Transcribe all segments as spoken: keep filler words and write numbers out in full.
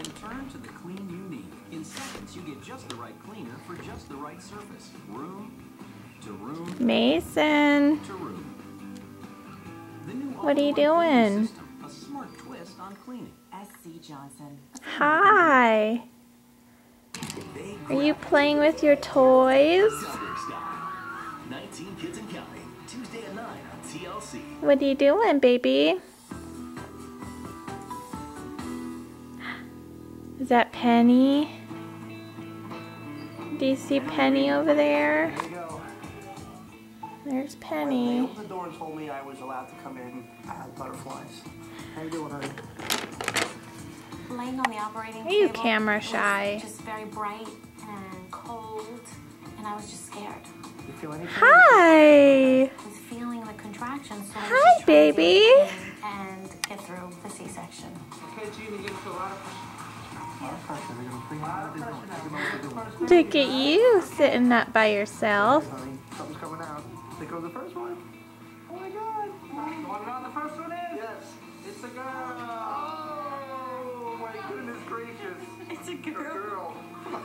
Then turn to the clean you need. In seconds, you get just the right cleaner for just the right surface. Room to room. Mason. To room. The new What are you all-in-one cleaning doing? system, a smart twist on cleaning. S C Johnson. Hi. Are you playing with your toys? nineteen Kids and Counting. Tuesday at nine on T L C. What are you doing, baby? Is that Penny? Do you see Penny over there? There you go. There's When they Penny. opened the door and told me I was allowed to come in, I had butterflies. How you doing, honey? Laying on the operating Are you table camera was shy? just very bright and cold, and I was just scared. You feel any pain? Hi. I was feeling the contractions, so I was Hi, just trying to baby. deal with the pain and get through the C-section. Okay, Gene, you're getting a lot of pressure. A lot of pressure. They're gonna bring you out of the door. Look at you sitting up by yourself. Honey, something's coming out. Think it was the first one? Oh my God! You want to know what the first one is? Yes. It's a girl. Oh my goodness gracious! It's a girl.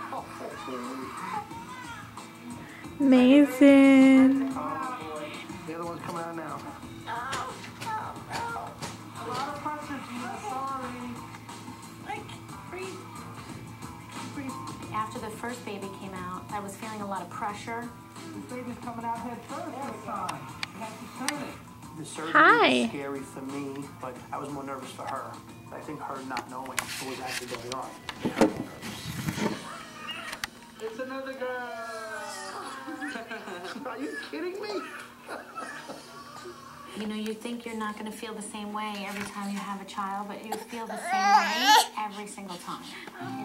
Mason. Oh boy. The other one's coming out now. Oh, oh, oh. A lot of pressure, Gina. Sorry. I can't breathe. I can't breathe. After the first baby came out, I was feeling a lot of pressure. This baby's coming out head first this time. You have to turn it. The surgery Hi. was scary for me, but I was more nervous for her. I think her not knowing what was actually going on. It's another girl. Are you kidding me? You know, you think you're not going to feel the same way every time you have a child, but you feel the same way every single time.